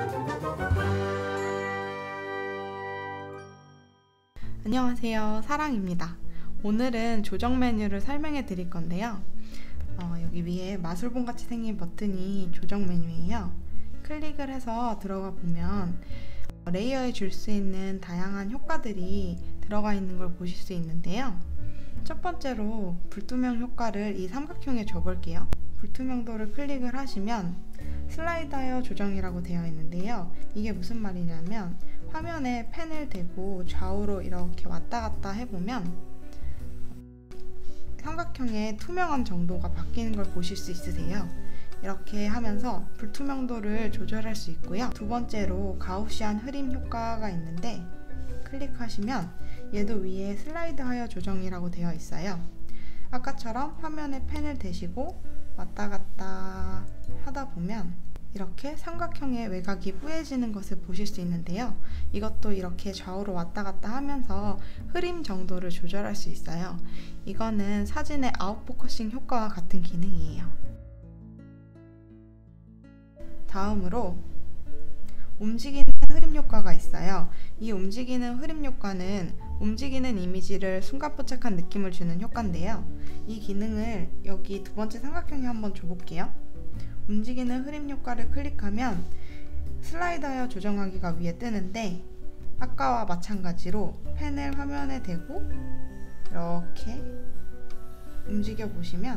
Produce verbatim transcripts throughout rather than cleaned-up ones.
안녕하세요, 사랑입니다. 오늘은 조정 메뉴를 설명해 드릴 건데요. 어, 여기 위에 마술봉 같이 생긴 버튼이 조정 메뉴예요. 클릭을 해서 들어가 보면 레이어에 줄 수 있는 다양한 효과들이 들어가 있는 걸 보실 수 있는데요. 첫 번째로 불투명 효과를 이 삼각형에 줘볼게요. 불투명도를 클릭을 하시면 슬라이더어 조정이라고 되어 있는데요. 이게 무슨 말이냐면 화면에 펜을 대고 좌우로 이렇게 왔다 갔다 해보면 삼각형의 투명한 정도가 바뀌는 걸 보실 수 있으세요. 이렇게 하면서 불투명도를 조절할 수 있고요. 두 번째로 가우시안 흐림 효과가 있는데 클릭하시면 얘도 위에 슬라이드 하여 조정이라고 되어 있어요. 아까처럼 화면에 펜을 대시고 왔다 갔다 하다 보면 이렇게 삼각형의 외곽이 뿌얘지는 것을 보실 수 있는데요. 이것도 이렇게 좌우로 왔다 갔다 하면서 흐림 정도를 조절할 수 있어요. 이거는 사진의 아웃포커싱 효과와 같은 기능이에요. 다음으로 움직이는 흐림 효과가 있어요. 이 움직이는 흐림 효과는 움직이는 이미지를 순간 포착한 느낌을 주는 효과인데요. 이 기능을 여기 두 번째 삼각형에 한번 줘볼게요. 움직이는 흐림 효과를 클릭하면 슬라이더어 조정하기가 위에 뜨는데 아까와 마찬가지로 펜을 화면에 대고 이렇게 움직여 보시면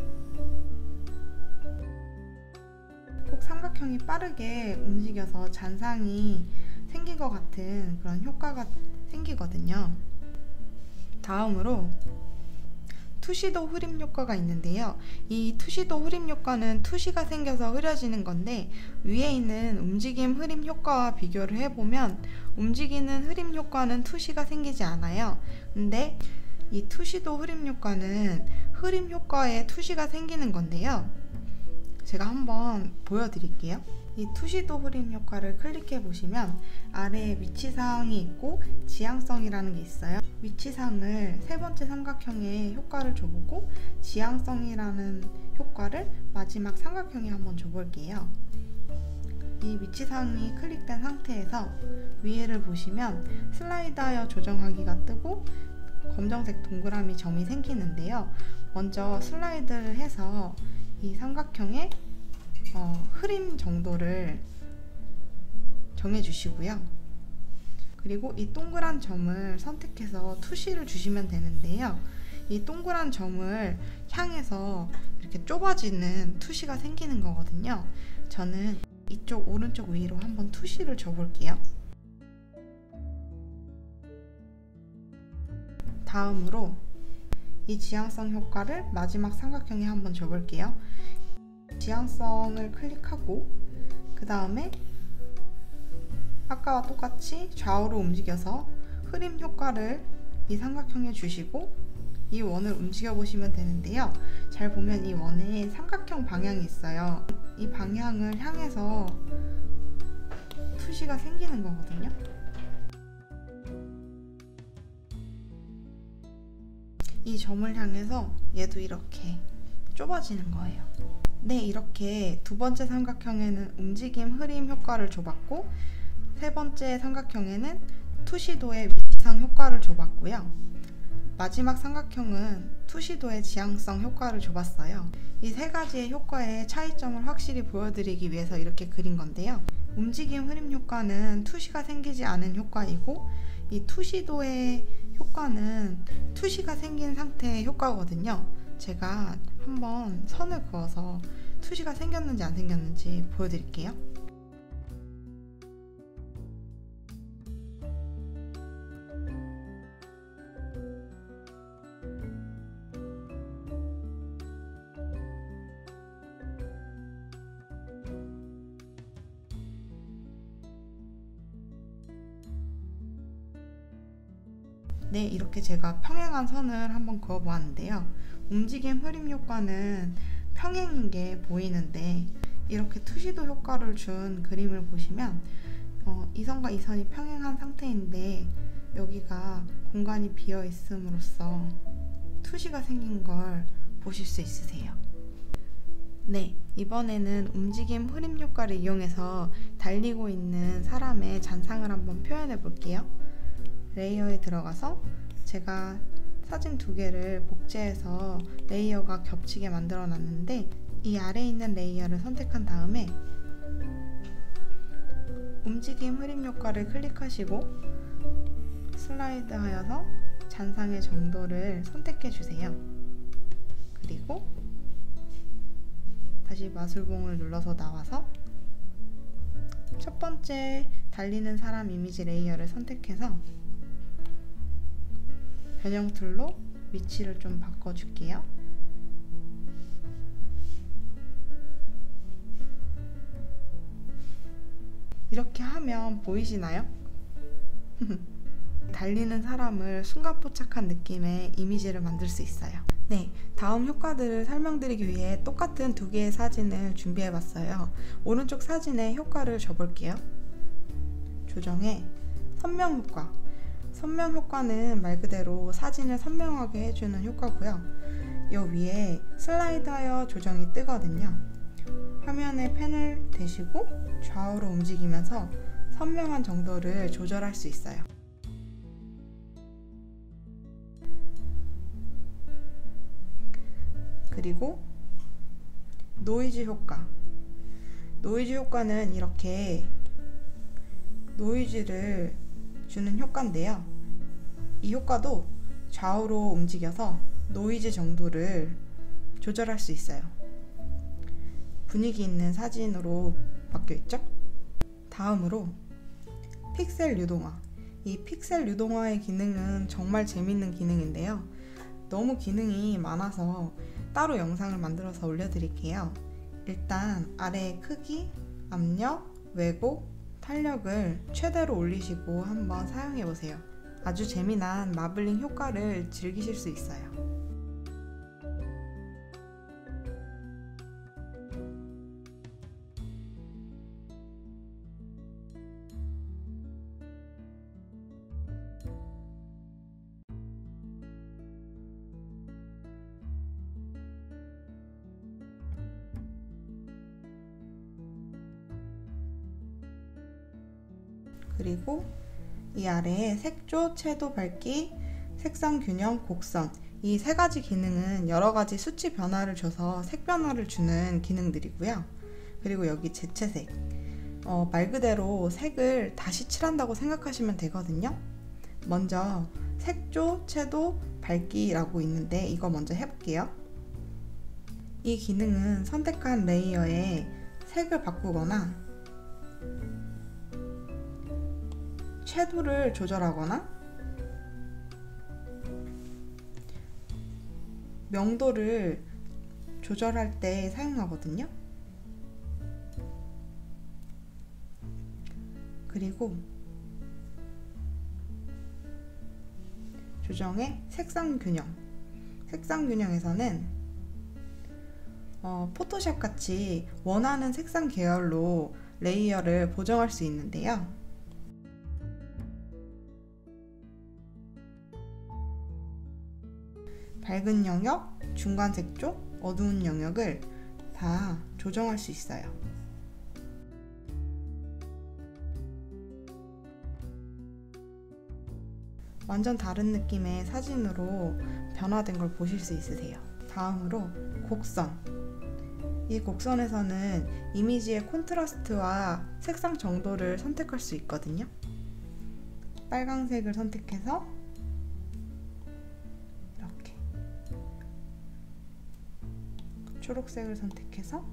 꼭 삼각형이 빠르게 움직여서 잔상이 생긴 것 같은 그런 효과가 생기거든요. 다음으로 투시도 흐림 효과가 있는데요. 이 투시도 흐림 효과는 투시가 생겨서 흐려지는 건데 위에 있는 움직임 흐림 효과와 비교를 해보면 움직이는 흐림 효과는 투시가 생기지 않아요. 근데 이 투시도 흐림 효과는 흐림 효과에 투시가 생기는 건데요. 제가 한번 보여드릴게요. 이 투시도 흐림 효과를 클릭해 보시면 아래에 위치상이 있고 지향성이라는 게 있어요. 위치상을 세 번째 삼각형에 효과를 줘보고 지향성이라는 효과를 마지막 삼각형에 한번 줘볼게요. 이 위치상이 클릭된 상태에서 위에를 보시면 슬라이더어 조정하기가 뜨고 검정색 동그라미 점이 생기는데요. 먼저 슬라이드를 해서 이 삼각형의 어, 흐림 정도를 정해주시고요. 그리고 이 동그란 점을 선택해서 투시를 주시면 되는데요. 이 동그란 점을 향해서 이렇게 좁아지는 투시가 생기는 거거든요. 저는 이쪽 오른쪽 위로 한번 투시를 줘볼게요. 다음으로 이 지향성 효과를 마지막 삼각형에 한번 줘볼게요. 지향성을 클릭하고 그 다음에 아까와 똑같이 좌우로 움직여서 흐림 효과를 이 삼각형에 주시고 이 원을 움직여 보시면 되는데요. 잘 보면 이 원에 삼각형 방향이 있어요. 이 방향을 향해서 투시가 생기는 거거든요. 이 점을 향해서 얘도 이렇게 좁아지는 거예요. 네, 이렇게 두 번째 삼각형에는 움직임 흐림 효과를 줘봤고 세 번째 삼각형에는 투시도의 위치상 효과를 줘봤고요. 마지막 삼각형은 투시도의 지향성 효과를 줘봤어요. 이 세 가지의 효과의 차이점을 확실히 보여드리기 위해서 이렇게 그린 건데요. 움직임 흐림 효과는 투시가 생기지 않은 효과이고 이 투시도의 효과는 투시가 생긴 상태의 효과거든요. 제가 한번 선을 그어서 투시가 생겼는지 안 생겼는지 보여드릴게요. 네, 이렇게 제가 평행한 선을 한번 그어보았는데요. 움직임 흐림 효과는 평행인 게 보이는데 이렇게 투시도 효과를 준 그림을 보시면 어, 이 선과 이 선이 평행한 상태인데 여기가 공간이 비어 있음으로써 투시가 생긴 걸 보실 수 있으세요. 네, 이번에는 움직임 흐림 효과를 이용해서 달리고 있는 사람의 잔상을 한번 표현해 볼게요. 레이어에 들어가서 제가 사진 두 개를 복제해서 레이어가 겹치게 만들어 놨는데, 이 아래에 있는 레이어를 선택한 다음에 움직임 흐림 효과를 클릭하시고 슬라이드 하여서 잔상의 정도를 선택해 주세요. 그리고 다시 마술봉을 눌러서 나와서 첫 번째 달리는 사람 이미지 레이어를 선택해서 변형 툴로 위치를 좀 바꿔줄게요. 이렇게 하면 보이시나요? 달리는 사람을 순간 포착한 느낌의 이미지를 만들 수 있어요. 네, 다음 효과들을 설명드리기 위해 똑같은 두 개의 사진을 준비해봤어요. 오른쪽 사진에 효과를 줘볼게요. 조정에 선명 효과. 선명 효과는 말 그대로 사진을 선명하게 해주는 효과고요. 이 위에 슬라이드하여 조정이 뜨거든요. 화면에 펜을 대시고 좌우로 움직이면서 선명한 정도를 조절할 수 있어요. 그리고 노이즈 효과. 노이즈 효과는 이렇게 노이즈를 주는 효과인데요. 이 효과도 좌우로 움직여서 노이즈 정도를 조절할 수 있어요. 분위기 있는 사진으로 바뀌어 있죠? 다음으로 픽셀 유동화. 이 픽셀 유동화의 기능은 정말 재밌는 기능인데요. 너무 기능이 많아서 따로 영상을 만들어서 올려드릴게요. 일단 아래의 크기, 압력, 왜곡, 탄력을 최대로 올리시고 한번 사용해보세요. 아주 재미난 마블링 효과를 즐기실 수 있어요. 그리고 이 아래에 색조, 채도 밝기, 색상 균형, 곡선, 이 세 가지 기능은 여러 가지 수치 변화를 줘서 색 변화를 주는 기능들이고요. 그리고 여기 재채색, 어, 말 그대로 색을 다시 칠한다고 생각하시면 되거든요. 먼저 색조, 채도, 밝기라고 있는데 이거 먼저 해볼게요. 이 기능은 선택한 레이어에 색을 바꾸거나 채도를 조절하거나 명도를 조절할 때 사용하거든요. 그리고 조정의 색상 균형. 색상 균형에서는 어, 포토샵 같이 원하는 색상 계열로 레이어를 보정할 수 있는데요. 밝은 영역, 중간 색조, 어두운 영역을 다 조정할 수 있어요. 완전 다른 느낌의 사진으로 변화된 걸 보실 수 있으세요. 다음으로 곡선. 이 곡선에서는 이미지의 콘트라스트와 색상 정도를 선택할 수 있거든요. 빨강색을 선택해서 이렇게, 초록색을 선택해서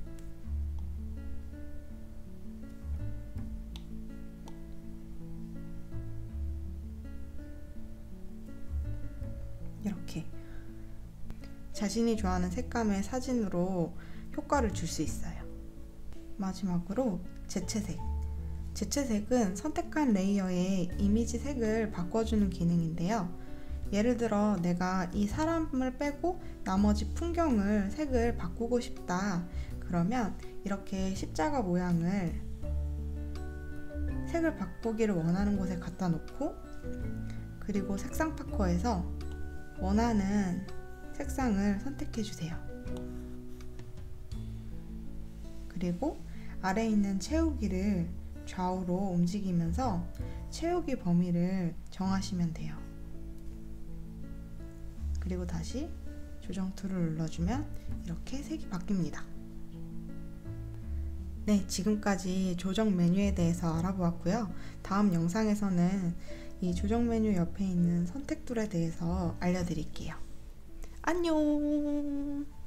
이렇게 자신이 좋아하는 색감의 사진으로 효과를 줄 수 있어요. 마지막으로 재채색. 재채색은 선택한 레이어의 이미지 색을 바꿔주는 기능인데요. 예를 들어 내가 이 사람을 빼고 나머지 풍경을 색을 바꾸고 싶다. 그러면 이렇게 십자가 모양을 색을 바꾸기를 원하는 곳에 갖다 놓고, 그리고 색상 파커에서 원하는 색상을 선택해 주세요. 그리고 아래에 있는 채우기를 좌우로 움직이면서 채우기 범위를 정하시면 돼요. 그리고 다시 조정 툴을 눌러주면 이렇게 색이 바뀝니다. 네, 지금까지 조정 메뉴에 대해서 알아보았고요. 다음 영상에서는 이 조정 메뉴 옆에 있는 선택 툴에 대해서 알려드릴게요. 안녕!